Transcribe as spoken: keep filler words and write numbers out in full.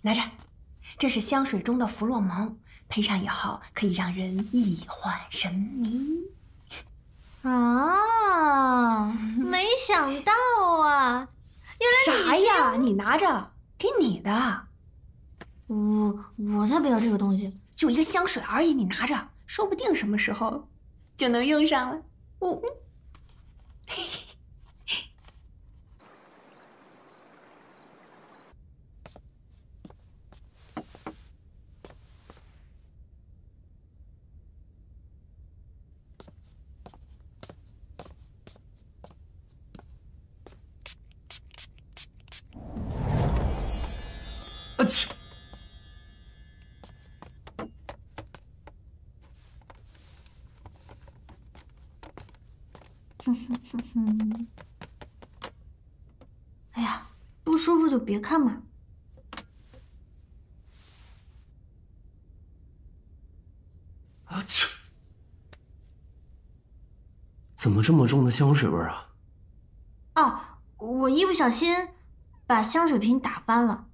拿着，这是香水中的弗洛蒙，喷上以后可以让人一唤神迷。 啊，没想到啊，原来你啥呀？你拿着，给你的。 我我才不要这个东西， 就一个香水而已，你拿着，说不定什么时候就能用上了。 我。 啊切！ 哼哼哼哼！哎呀，不舒服就别看嘛。 啊切！怎么这么重的香水味啊？ 哦，我一不小心把香水瓶打翻了。